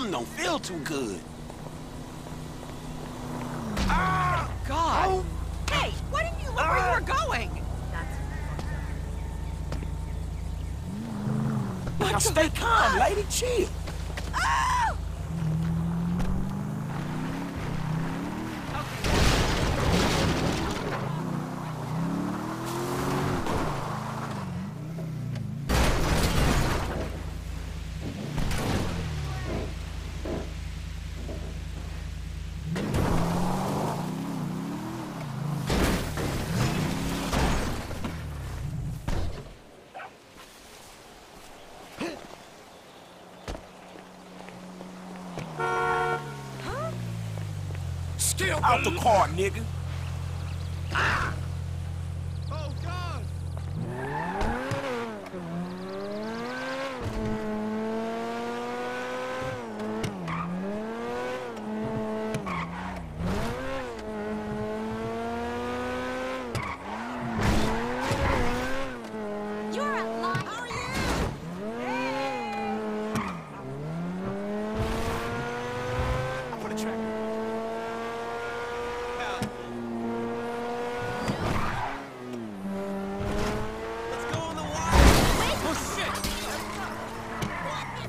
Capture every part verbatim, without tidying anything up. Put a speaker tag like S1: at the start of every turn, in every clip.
S1: Something don't feel too good.
S2: Ah! God!
S1: Oh.
S2: Hey, why didn't you look
S1: Ah.
S2: where you were going?
S1: Now stay calm, lady. Chill.
S2: Ah!
S1: Out the car, nigga.
S3: Oh, God!
S4: You're a liar.
S3: How are you? I put a track. Let's go on the wire. Oh, shit!
S4: What is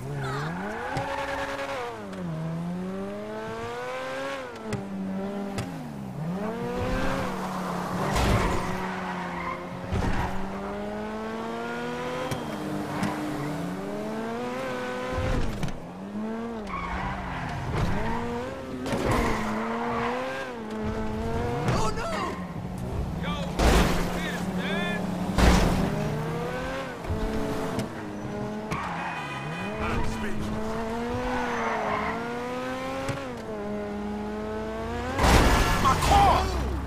S3: Oh, no! Yo, this, man! I'm speechless.
S1: My car.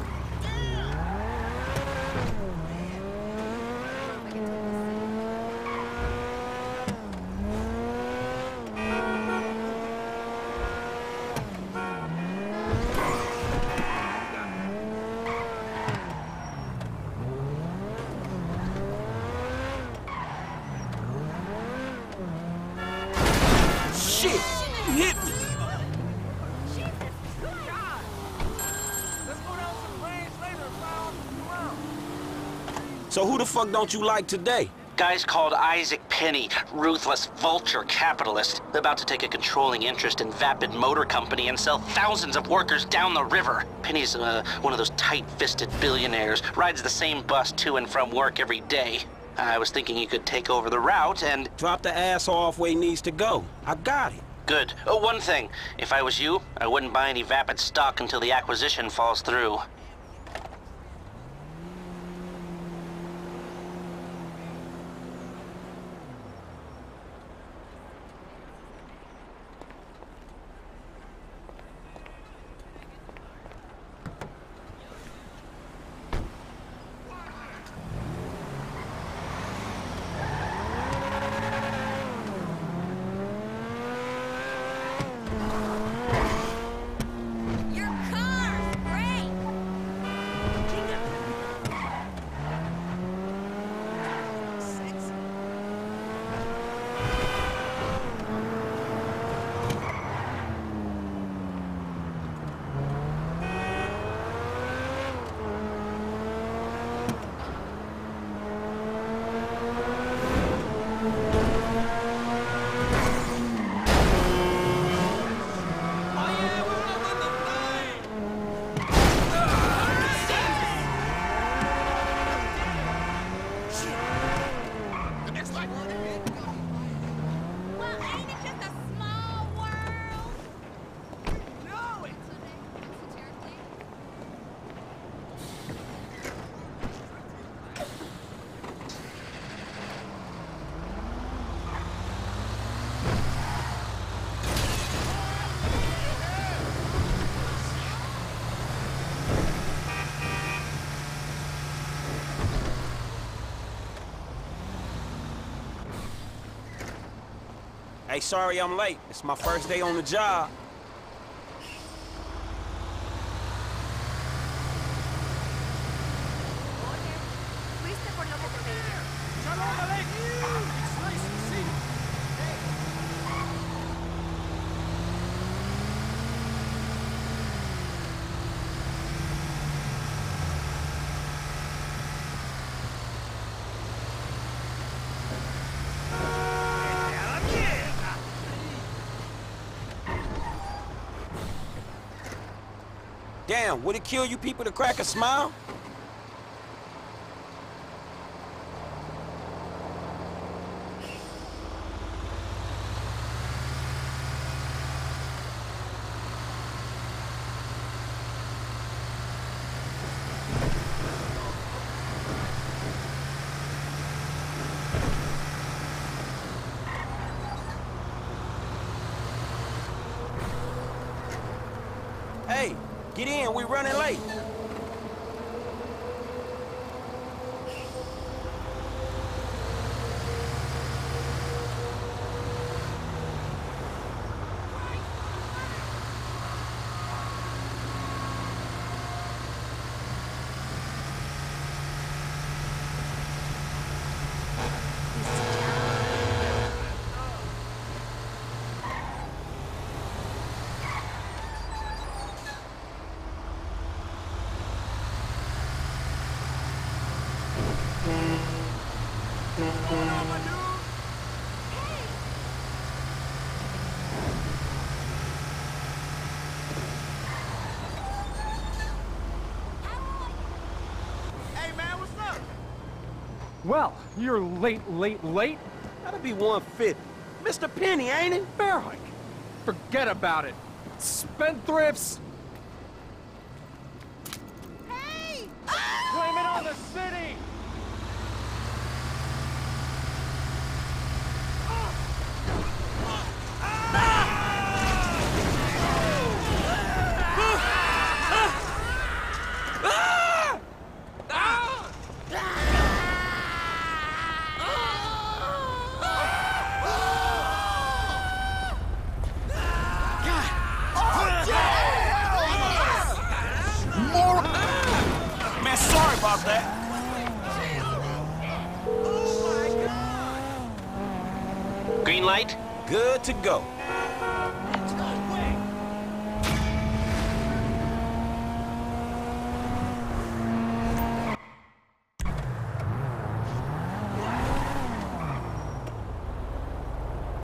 S1: Shit, you hit me.
S3: Let's go down some range later and find out
S1: So who the fuck don't you like today?
S5: Guy's called Isaac Penny, ruthless vulture capitalist, about to take a controlling interest in Vapid Motor Company and sell thousands of workers down the river. Penny's uh, one of those tight-fisted billionaires, rides the same bus to and from work every day. I was thinking he could take over the route and...
S1: Drop the ass off where he needs to go. I got it.
S5: Good. Oh, one thing. If I was you, I wouldn't buy any Vapid stock until the acquisition falls through.
S4: your car's great? Well, ain't it just a small world?
S3: No, it...
S1: Hey, sorry I'm late. It's my first day on the job.
S4: Fuiste por lo que te pedí.
S3: Shalom Aleichem! It's nice to see you. Hey.
S1: Damn, would it kill you people to crack a smile? Hey, get in, we running late.
S3: Hey, man, what's up?
S6: Well, you're late, late, late.
S1: That'll be one fifty. Mister Penny, ain't it?
S6: Barrick. Forget about it. Spendthrifts.
S2: Hey!
S6: Blame it on the city.
S1: Man, sorry about that.
S5: Green light?
S1: Good to go.